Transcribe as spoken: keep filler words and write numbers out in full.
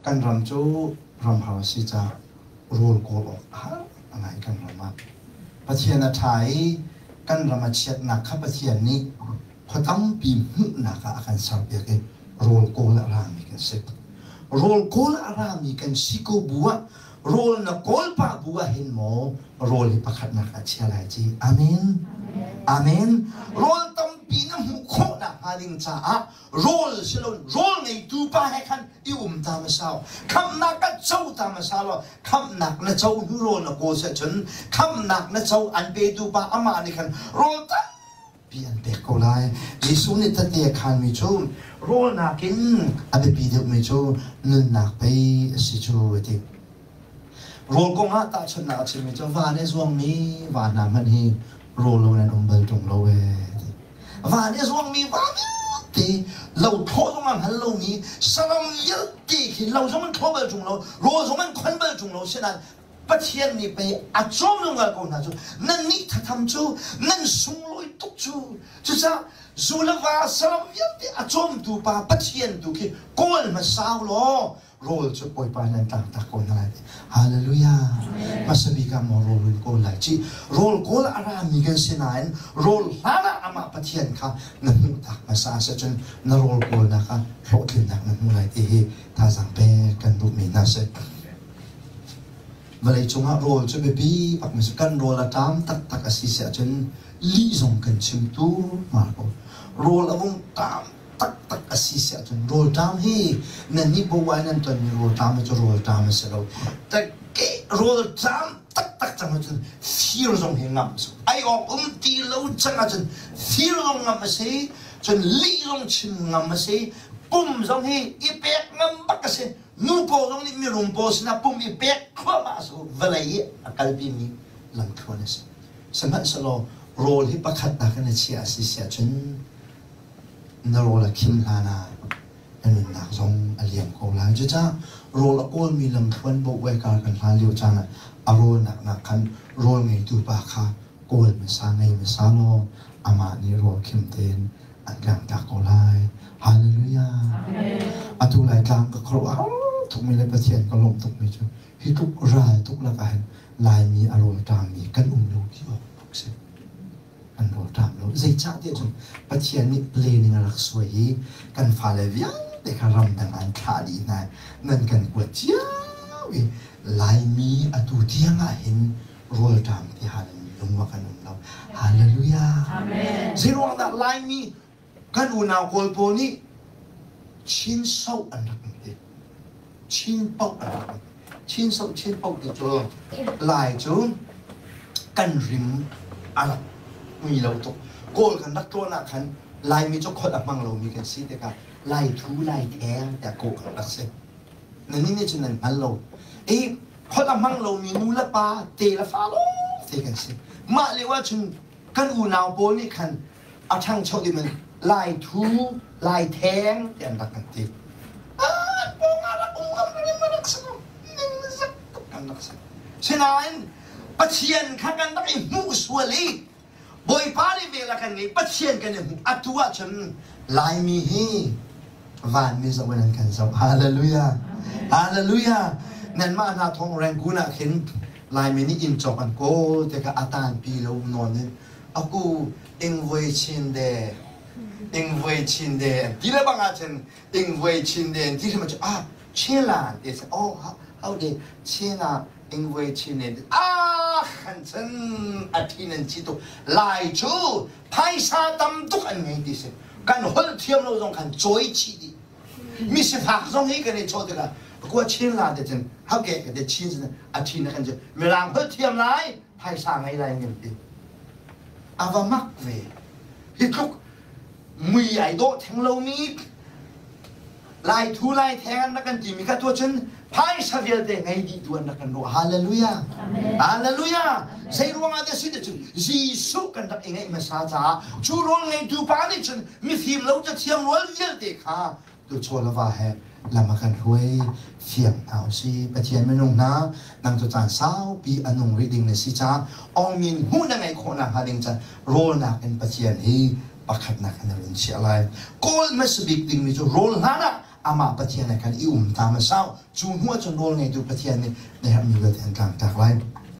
กันรำจูรำหาสิจะรูลโกลอกฮะอะไรกันรำมาประเทศนาไทยกันรำมาเชียดนักข้าประเทศนี้พอตั้งปีหุ่นนักอาการสาวเบียกันรูลโกลอารามีกันเสร็จรูลโกลอารามีกันสิโกบัวรูลนักโกลปะบัวเห็นหมอรูลที่ประคัดนักอาเชียไรจีอาเมนอาเมนรูลตั้งปีน้ำหูโคนักฮาลิงจ้ารูลสิลนรูลในตูปะให้ขันอิวมตามสาวคำนักก็เจ้าตามสาวคำนักนะเจ้าหูรูลนักโกเสจนคำนักนะเจ้าอันเปตูปะอามานี่ขันรูลตั้งปีอันเปกโกไลยิสุนิตัดเดียขันมิจูรูลนักินอันเปปีเดียวมิจูนุนนักไปสิจูติรูลกงอาตาชนะชิมิจูวานิสวงมีวานามันฮีรูลนั้นอมเบลจงโลเววานิสวงมีวานิตีเราโทษตรงนั้นฮัลโหลนี้สลามยัดตีขึ้นเราสมันโทษเบลจงโลรูลสมันคนเบลจงโลเช่นนั้นประเทศนี้ไปอาจมลงกันก่อนนะจูนั่นนี่ถ้าทำจูนั่นส่งลอยตุกจูจูจ้าจูเลว่าสลามยัดตีอาจมดูป่าประเทศดูคือก้นมาสาวล้อโรลจะปล่อยไปนั่นต่างตะโกนอะไรฮาเลลูยามาสบิกามโรลโกลไหลจีโรลโกลอารามีกันเสนานโรลฮานะอามาปะเทียนค่ะนั่นตักมาสาเสจนนโรลโกลนะคะโปรดขึ้นนักนั่นอะไรที่ท่าสังเปกันบุมีนาเสเวลาจงหาโรลจะไปบีปักมิสกันโรลตามตักตักสิเสจนลีซงกันชิมตูมาโกโรลอวงตามตักตักอาศิษย์จนโรลตามฮีนั่นนี่บัวนั่นตอนนี้โรลตามจะโรลตามเสร็จแล้วแต่เกโรลตามตักตักจังจนฟีร์จงเห็นงับสุไอออกอุ้มตีแล้วจังจนฟีร์จงงับเสียจนลีจงชิมงับเสียปุ่มจงฮีอีเป๊กงับบักเสียนูโปจงนี่มีรุมโปสนะปุ่มอีเป๊กขวามาสุเวลาอีอาการบีมีหลังควรเสียสมัยสโลโรลที่ประคัดนักนั่นเชียอาศิษย์จนนโรลคิมลานาอันนั้นนักทรงอเลียมโกลาจะจ้าโรลโอลมีลำทวนบกไว้การกันลาเลียวจานะอารมณ์นักนักขันโรลไงตูปาคาโกลมันสร้างไงมันสร้างโลอามานิโรคิมเตนอันกลางตาโกลายฮาเลลูยาอัตุไลกลางก็ครบทุกมีเลยประเทศก็ลงทุกมีจุที่ทุกรายทุกละกันลายมีอารมณ์ตามมีกันอุ้มลูกที่บอกทุกสิ่งอันโรตามเราใจชาติจนประเทศนี้เพลงรักสวยกันฟ้าเลวิอันเด็กรำดังอันขาดีนายนั่นกันกวดเจ้าลายมีอตุเทียงเห็นโรตามที่ฮาเลลูยากันเราฮาเลลูยาสิ่งว่าลายมีกันอุณาโกลโปนี่ชินเศร้าอันรักนี่ชินเป้าอันรักชินเศร้าชินเป้าที่ตัวลายจูกันริมอะไรมีเราตกโกลกันนักตัวนักขันลายมีเจ้าคนอับมังเรามีกันสิเด็กลายทูลายแทงแต่โกลกันนักเสนั่นนี่นี่ฉะนั้นพันเราเอ้คนอับมังเรามีนูละปาเตละฟ้าโลเตกันสิมาเลยว่าฉันกันอูนาวโปนี่ขันเอาช่างโชดีมันลายทูลายแทงแต่นักกันตีอ่าโปงอะไรโปงอะไรมานักสนุกนี่มันสักกันนักสนุกฉะนั้นปัจเจียนข้ากันได้มูสวลีบอยพาริเวลากันไงปัจเจียนกันเนี่ยอัตัวฉันลายมีฮีวานมีสวรรค์กันสวฮาเลลูยาฮาเลลูยานั่นมาหน้าท้องแรงกูน่ะเห็นลายมีนี่อินจอกันโก้แต่ก็อาตานปีเรานอนเนี่ยอากูเอ็งเวชินเดเอ็งเวชินเดที่เราบางอาจารย์เอ็งเวชินเดที่เราจะอ่ะเชื่อละเดี๋ยวโอ้เอาเดี๋ยวเชื่อละเอ็งเวชินเดอ่ะขันฉันอาทิตย์นั้นจิตตัวลายจูไพ่ซาดำตุกันไงดิสิกันหัวเทียมเราต้องกันจอยชีดีมิสพักต้องให้กันในโชว์เด็กกูว่าเชื่อละเดี๋ยวฉันเขาแก่กันเดี๋ยวชินฉันอาทิตย์นั้นกันจะเวลาหัวเทียมไรไพ่ซาไงไรเงี้ยดิอาวามักเวที่ทุกมีไอโดแทงเรามีลายทูลายแทงนักกันจีมีกันตัวฉันพายสวีเดไงดีตัวนักกันรู้ฮาเลลูยาฮาเลลูยาใส่รวงอะไรสิเดชจีสุกันนักเองไงมาซาจ้าชูรวงไงดูปานิฉันมีทีมเราจะเทียมรัวเยอะเด็กค่ะดูโชว์ละว่าแห่ลำมากันรวยเฟียงเอาสิประเทศไม่นุ่งนะนางตัวจานสาวปีอนุรีดิ่งในสิจ้าองมินหูนังไงคนนักฮาดิงจันโรนักเป็นประเทศนี้ประคัดนักในเรื่องเชียร์อะไรโกลมาสบิกดิ่งมีจูโรลฮานะอามาประเทศในการอิ่มตามมาเศร้าจูนหัวจนโดนไงดูประเทศนี่นะครับมีเรื่องต่างๆจากไร